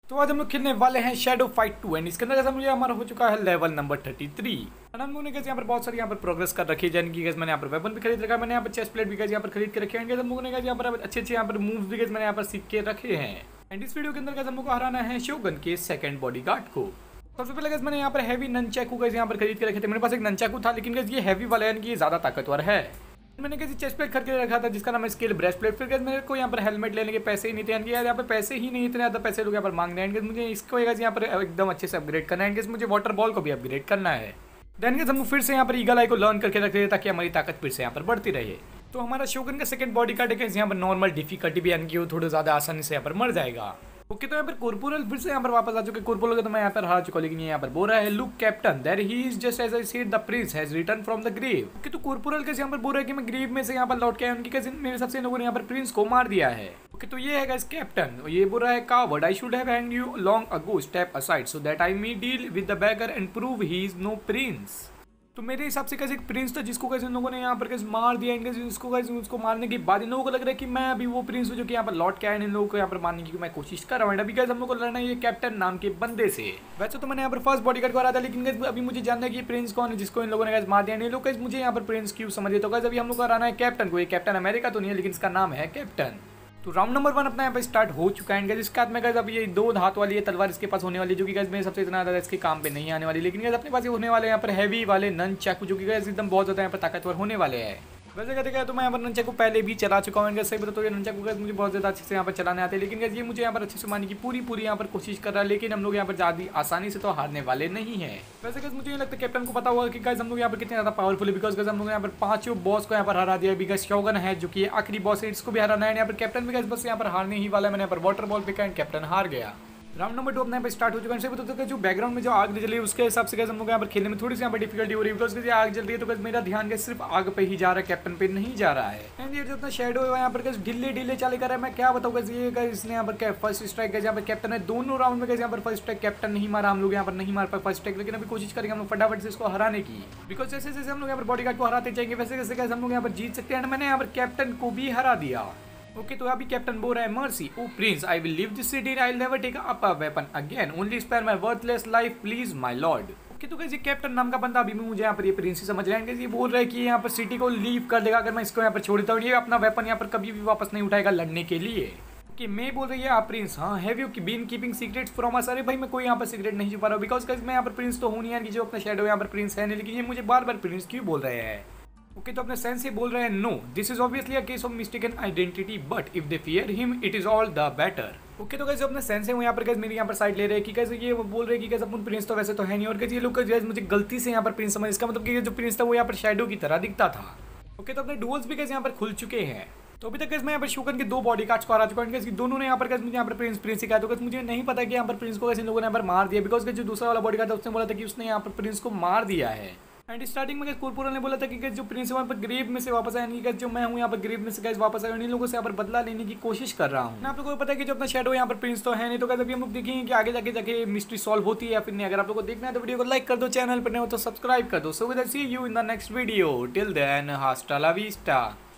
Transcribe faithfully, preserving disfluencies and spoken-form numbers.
तो आज हम लोग खेलने वाले हैं शैडो फाइट टू एंड इसके अंदर जैसा मुझे हमारा हो चुका है लेवल नंबर थर्टी थ्री। हम लोगों ने कैसे यहाँ पर बहुत सारी यहाँ पर प्रोग्रेस कर रखी है, जैन की मैंने यहाँ पर वेपन भी खरीद रखा है, मैंने यहाँ पर चेस्ट प्लेट भी यहाँ पर खरीद के रखे हैं। हम लोगों ने कैसे यहाँ पर अच्छे अच्छे यहाँ पर मूव्स भी मैंने यहाँ पर सीख के रखे हैं। एंड इस वीडियो के अंदर कैसे हम लोग को हराना है शोगन के सेकंड बॉडीगार्ड को। सबसे पहले कैसे मैंने यहाँ पर हैवी ननचाकू कैसे यहाँ पर खरीद के रखे थे। मेरे पास एक ननचाकू था लेकिन कैसे ये हैवी वाला यानी कि ये ज्यादा ताकतवर है। मैंने किसी चेस्ट प्लेट खरीद के रखा था जिसका नाम है स्केल ब्रेस्ट प्लेट। फिर मेरे को यहाँ पर हेलमेट लेने के पैसे ही नहीं थे, यानी यहाँ पे पैसे ही नहीं, इतने ज़्यादा पैसे लोग यहाँ पर मांग रहे हैं। मुझे इसको यहाँ पर एकदम अच्छे से अपग्रेड करना है। मुझे वाटर बॉल को भी अपग्रेड करना है। देन हम फिर से यहाँ पर ईगल आई को लर्न करके रख रहे ताकि हमारी ताकत फिर से यहाँ पर बढ़ती रहे। तो हमारा शोगन का सेकंड बॉडी कार्ड है यहाँ पर नॉर्मल डिफिकल्टी भी यानी कि वो थोड़ा ज़्यादा आसानी से यहाँ पर मर जाएगा। ओके तो यहाँ पर कॉर्पोरल फिर से यहाँ पर वापस आ चुके। कॉर्पोरल तो मैं यहाँ पर हार चुका, लेकिन ये यहाँ पर बोल रहा है look captain there he is just as I said the prince has return from the grave. Okay तो कॉर्पोरल कैसे यहाँ पर बोल रहा है कि मैं ग्रेव में से यहाँ पर लौट के आया, उनकी कैसे मेरे सबसे लोगों ने यहाँ पर प्रिंस को मार दिया है। ओके तो ये है गाइस कैप्टन, ये बोल रहा है coward I should have hanged you long ago step aside so that I may deal with the beggar and prove he is no prince. तो मेरे हिसाब से कैसे एक प्रिंस था जिसको कैसे इन लोगों ने यहाँ पर कैसे मार दिया। इनके उसको कैसे उसको मारने के बाद इन लोगों को लग रहा है कि मैं अभी वो प्रिंस हूँ जो कि यहाँ पर लौट के आए, इन लोगों को यहाँ पर मारने की मैं कोशिश कर रहा हूँ। अभी कैसे हम लोग को लड़ना है ये कैप्टन नाम के बंदे से। वैसे तो मैंने यहाँ पर फर्स्ट बॉडीगार्ड को हरा था, लेकिन अभी मुझे जानना है कि प्रिंस कौन है जिसको इन लोगों ने कैसे मार दिया। इन लोग कैसे मुझे यहाँ पर प्रिंस क्यों समझिए। तो कैसे अभी हम लोग को हराना है कैप्टन को। ये कैप्टन अमेरिका तो नहीं है लेकिन इसका नाम है कैप्टन। तो राउंड नंबर वन अपना यहाँ पे स्टार्ट हो चुका है। इसके हाथ में गाइस अब ये दो हाथ वाली ये तलवार इसके पास होने वाली जो कि गाइस मेरे सबसे इतना ज़्यादा इसके काम पे नहीं आने वाली, लेकिन गाइस अपने पास ये होने वाले यहाँ पर हैवी वाले नन चाकू जो कि गाइस एकदम बहुत ज़्यादा यहाँ पर ताकतवर होने वाले हैं। वैसे कहते हैं तो मैं यहाँ पर ननचाकू पहले भी चला चुका हूँ। सही बता तो ये ननचाकू गाइस मुझे बहुत ज़्यादा अच्छे से यहाँ पर चलाने आते हैं, लेकिन गाइस ये मुझे यहाँ पर अच्छे से मारने की पूरी पूरी यहाँ पर कोशिश कर रहा है, लेकिन हम लोग यहाँ पर ज़्यादा आसानी से तो हारने वाले नहीं है। वैसे गाइस मुझे ये लगता है कैप्टन को पता होगा कि गाइस हम लोग यहाँ पर कितने ज़्यादा पावरफुल है, बिकॉज गाइस हम लोग यहाँ पर पांचों बॉस को यहाँ पर हरा दिया। बिकॉज शोगन है जो कि आखिरी बॉस है, इसको भी हराना है। यहाँ पर कैप्टन भी गाइस बस यहाँ पर हारने ही वाला है। मैंने यहाँ पर वाटर बॉल पे कैप्टन हार गया। राउंड नंबर टू अपने यहाँ पे स्टार्ट हो चुका है। बताते हैं जो बैकग्राउंड में जो आग जल रही है उसके हिसाब से हम लोग यहाँ पर खेलने में थोड़ी सी यहाँ पर डिफिकल्टी हो रही है, बिकॉज आग जल रही है तो मेरा ध्यान सिर्फ आग पे ही जा रहा है, कैप्टन पे नहीं जा रहा है। एंड ये जो अपना शेडो है यहाँ पर ढिल्ले ढिल्ले चले कर रहा है। मैं क्या बताऊँ ये इसने यहाँ पर फर्स्ट स्ट्राइक यहाँ पर कैप्टन है। दोनों राउंड में यहाँ पर फर्स्ट स्ट्राइक कैप्टन नहीं मारा, हम लोग यहाँ पर नहीं मार पाए फर्स्ट स्ट्राइक, लेकिन अभी कोशिश करेंगे हम लोग फटाफट से इसको हराने की। बिकॉज जैसे जैसे हम लोग यहाँ पर बॉडीगार्ड को हराते जाएंगे वैसे वैसे हम लोग यहाँ पर जीत सकते हैं। मैंने यहाँ पर कैप्टन को भी हरा दिया। ओके तो अभी कैप्टन बोल रहा है mercy O prince I will leave this city I will never take up a weapon again only spare my worthless life please my lord. Okay तो कैसे कैप्टन नाम का बंदा अभी मुझे यहाँ पर ये प्रिंस ही समझ रहे हैं। ये बोल रहा है कि यहाँ पर सिटी को लीव कर देगा अगर मैं इसको यहाँ पर छोड़ देता हूँ। ये अपना वेपन यहाँ पर कभी भी वापस नहीं उठाएगा लड़ने के लिए। कि मैं बोल रही है आप प्रिंस हाँ have you been keeping secrets from us. अरे भाई मैं कोई यहाँ पर सीक्रेट नहीं छुपा रहा हूँ, बिकॉज मैं यहाँ पर प्रिंस तो हूँ नहीं यार, जो अपना शेडो यहाँ पर प्रिंस है नहीं, लेकिन ये मुझे बार बार प्रिंस क्यों बोल रहे हैं। ओके तो अपने सेंस से बोल रहे हैं no this is obviously a case of mistaken identity but if they fear him it is all the better. Okay तो कैसे अपने सेंस है वो यहाँ पर कैसे मेरी यहाँ पर साइड ले रहे हैं कि कैसे ये बोल रहे हैं कि कैसे अपन प्रिंस तो वैसे तो है नहीं, और कैसे ये लोग कैसे मुझे गलती से यहाँ पर प्रिंस समझ, इसका मतलब कि जो प्रिंस था वो यहाँ पर शैडो की तरह दिखता था। ओके तो अपने डुअल्स भी कैसे यहाँ पर खुल चुके हैं। तो अभी तक कैसे मैं यहाँ पर शोगन के दो बॉडी कार्ड्स को हरा चुका हूँ। दोनों ने यहाँ पर कैसे मुझे यहाँ पर प्रिंस प्रिंस सिखाया, तो कैसे मुझे नहीं पता कि यहाँ पर प्रिंस को कैसे लोगों ने यहाँ पर मार दिया, बिकॉज जो दूसरा वाला बॉडी कार्ड था उसने बोला था कि उसने यहाँ पर प्रिंस को मार दिया है। एंड स्टार्टिंग में कॉर्पोरल ने बोला था कि जो प्रिंस वहाँ पर ग्रेव में से वापस आया, नहीं जो मैं हूँ यहाँ पर ग्रेव में से कैसे वापस आया, इन लोगों से यहाँ पर बदला लेने की कोशिश कर रहा हूँ। आप लोगों को पता है कि जो अपना शेडो यहाँ पर प्रिंस तो है नहीं, तो कैसे अभी हम लोग देखेंगे कि आगे जाके जाके मिस्ट्री सॉल्व होती है या फिर नहीं। अगर आप लोगों को देखना है तो वीडियो को लाइक कर दो, चैनल पर नहीं हो तो सब्सक्राइब कर दो। So will see you in the next video, till then hasta la Vista.